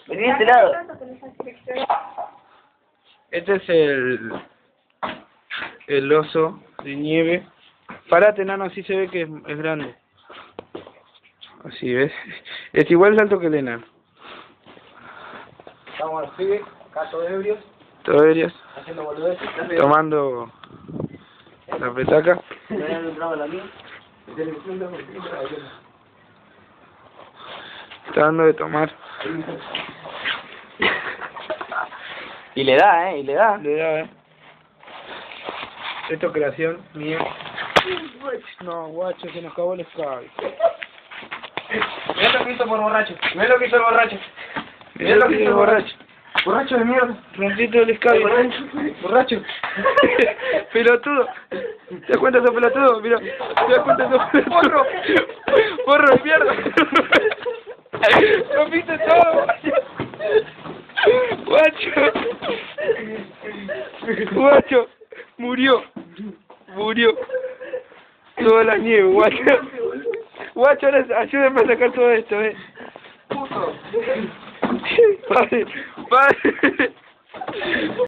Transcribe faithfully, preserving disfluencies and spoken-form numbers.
Vení de este lado. Este es el... el oso de nieve. Parate, nano, así se ve que es, es grande. Así, ¿ves? Es igual de alto que el enano. Estamos al pibe, acá todos ebrios, Todos ellos haciendo boludeces. tomando la petaca. Me habían entrado la mía. Está dando de tomar. Y le da, eh, y le da. Le da, eh. Esto es creación mía. No, guacho, se nos acabó el Skype. Mirá lo que hizo por borracho. Mirá lo que hizo el borracho. Mirá lo que hizo el borracho. Borracho de mierda. Rompiste el Skype. Borracho. Pelotudo. ¿Te das cuenta sos pelotudo? Mira, ¿te das cuenta sos pelotudo? Porro. Porro de mierda. Rompiste todo, guacho. Guacho. Guacho. Murió. Murió. Toda la nieve, guacho. Guacho, ahora ayúdenme a sacar todo esto, eh. Puto. Padre, padre.